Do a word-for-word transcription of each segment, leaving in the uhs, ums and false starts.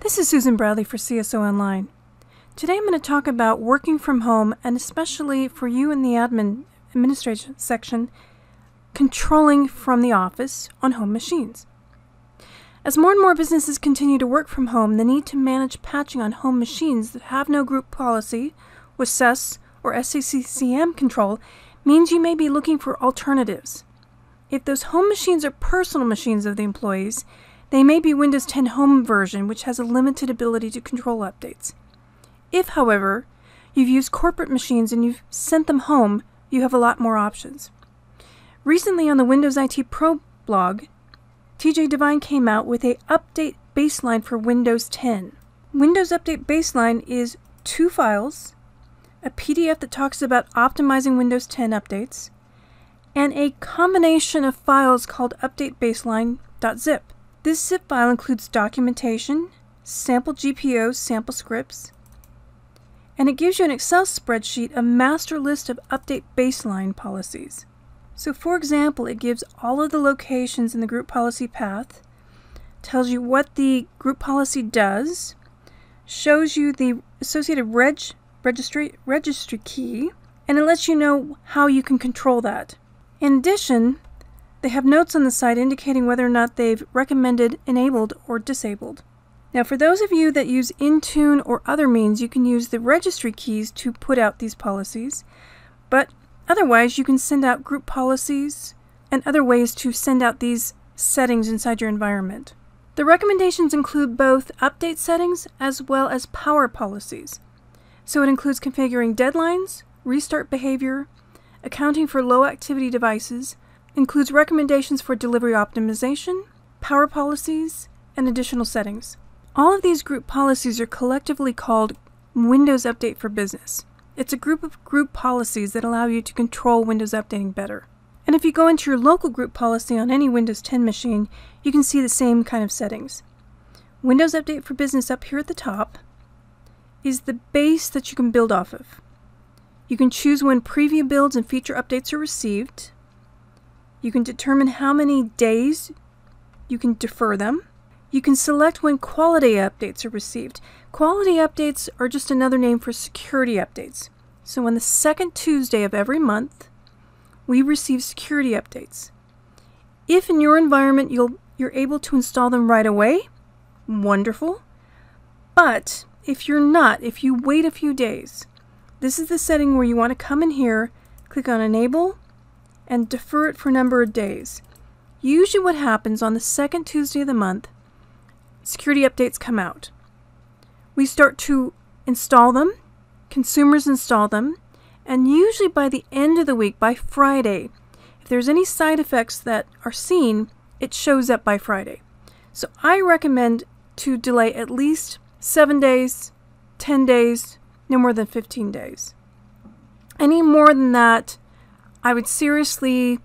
This is Susan Bradley for C S O Online. Today I'm going to talk about working from home, and especially for you in the admin administration section, controlling from the office on home machines. As more and more businesses continue to work from home, the need to manage patching on home machines that have no group policy, W S S S or S C C M control means you may be looking for alternatives. If those home machines are personal machines of the employees, they may be Windows ten Home version, which has a limited ability to control updates. If, however, you've used corporate machines and you've sent them home, you have a lot more options. Recently on the Windows I T Pro blog, T J Devine came out with a update baseline for Windows ten. Windows Update Baseline is two files, a P D F that talks about optimizing Windows ten updates, and a combination of files called update baseline dot zip. This zip file includes documentation, sample G P Os, sample scripts, and it gives you an Excel spreadsheet, a master list of update baseline policies. So for example, it gives all of the locations in the group policy path, tells you what the group policy does, shows you the associated reg registry, registry key, and it lets you know how you can control that. In addition, they have notes on the side indicating whether or not they've recommended enabled or disabled. Now for those of you that use Intune or other means, you can use the registry keys to put out these policies, but otherwise you can send out group policies and other ways to send out these settings inside your environment. The recommendations include both update settings as well as power policies. So it includes configuring deadlines, restart behavior, accounting for low activity devices, includes recommendations for delivery optimization, power policies, and additional settings. All of these group policies are collectively called Windows Update for Business. It's a group of group policies that allow you to control Windows updating better. And if you go into your local group policy on any Windows ten machine, you can see the same kind of settings. Windows Update for Business up here at the top is the base that you can build off of. You can choose when preview builds and feature updates are received. You can determine how many days you can defer them. You can select when quality updates are received. Quality updates are just another name for security updates. So on the second Tuesday of every month, we receive security updates. If in your environment you'll, you're able to install them right away, wonderful. But if you're not, if you wait a few days, this is the setting where you want to come in here, click on Enable, and defer it for a number of days. Usually what happens on the second Tuesday of the month, security updates come out. We start to install them, consumers install them, and usually by the end of the week, by Friday, if there's any side effects that are seen, it shows up by Friday. So I recommend to delay at least seven days, ten days, no more than fifteen days. Any more than that, I would seriously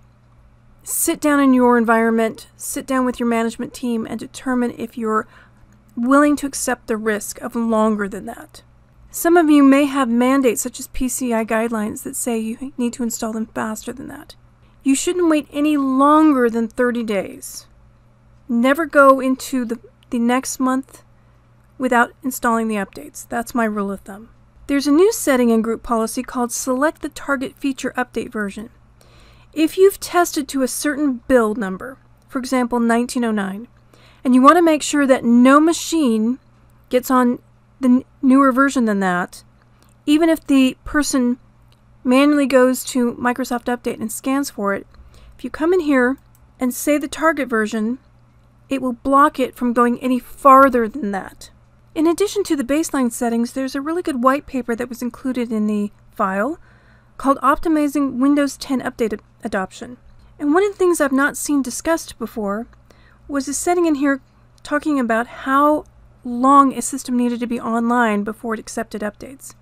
sit down in your environment, sit down with your management team, and determine if you're willing to accept the risk of longer than that. Some of you may have mandates such as P C I guidelines that say you need to install them faster than that. You shouldn't wait any longer than thirty days. Never go into the, the next month without installing the updates. That's my rule of thumb. There's a new setting in group policy called Select the Target Feature Update version. If you've tested to a certain build number, for example nineteen oh nine, and you want to make sure that no machine gets on the n newer version than that, even if the person manually goes to Microsoft Update and scans for it, if you come in here and say the target version, it will block it from going any farther than that. In addition to the baseline settings, there's a really good white paper that was included in the file called Optimizing Windows ten Update Adoption. And one of the things I've not seen discussed before was a setting in here talking about how long a system needed to be online before it accepted updates.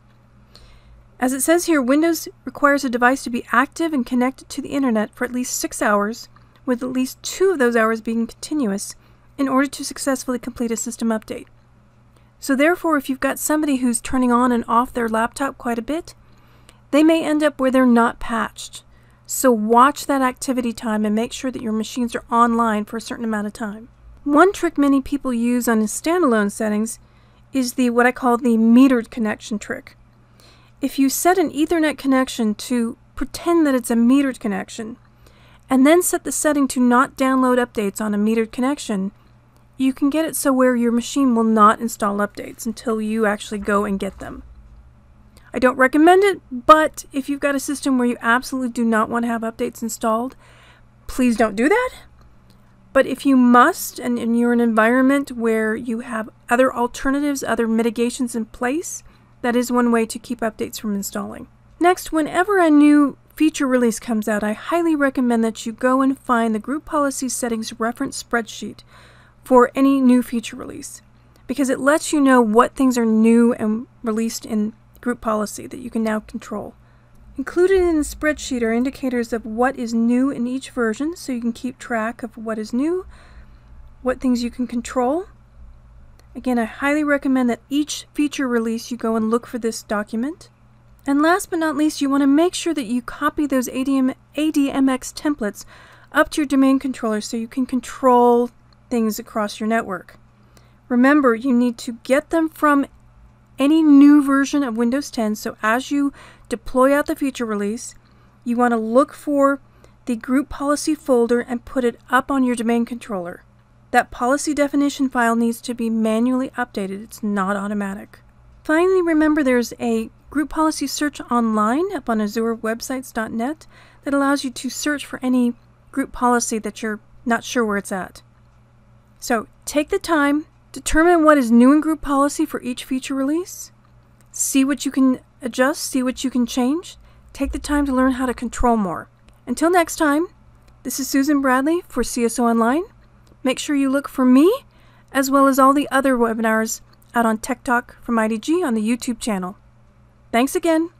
As it says here, Windows requires a device to be active and connected to the internet for at least six hours, with at least two of those hours being continuous, in order to successfully complete a system update. So therefore, if you've got somebody who's turning on and off their laptop quite a bit, they may end up where they're not patched. So watch that activity time and make sure that your machines are online for a certain amount of time. One trick many people use on standalone settings is the what I call the metered connection trick. If you set an Ethernet connection to pretend that it's a metered connection, and then set the setting to not download updates on a metered connection, you can get it so where your machine will not install updates until you actually go and get them. I don't recommend it, but if you've got a system where you absolutely do not want to have updates installed, please don't do that. But if you must, and, and you're in an environment where you have other alternatives, other mitigations in place, that is one way to keep updates from installing. Next, whenever a new feature release comes out, I highly recommend that you go and find the Group Policy Settings reference spreadsheet for any new feature release, because it lets you know what things are new and released in Group Policy that you can now control. Included in the spreadsheet are indicators of what is new in each version, so you can keep track of what is new, what things you can control. Again, I highly recommend that each feature release you go and look for this document. And last but not least, you want to make sure that you copy those A D M, A D M X templates up to your domain controller so you can control things across your network. Remember, you need to get them from any new version of Windows ten, so as you deploy out the feature release, you want to look for the group policy folder and put it up on your domain controller. That policy definition file needs to be manually updated. It's not automatic. Finally, remember there's a group policy search online up on azure websites dot net that allows you to search for any group policy that you're not sure where it's at. So take the time, determine what is new in group policy for each feature release, see what you can adjust, see what you can change, take the time to learn how to control more. Until next time, this is Susan Bradley for C S O Online. Make sure you look for me, as well as all the other webinars out on Tech Talk from I D G on the YouTube channel. Thanks again.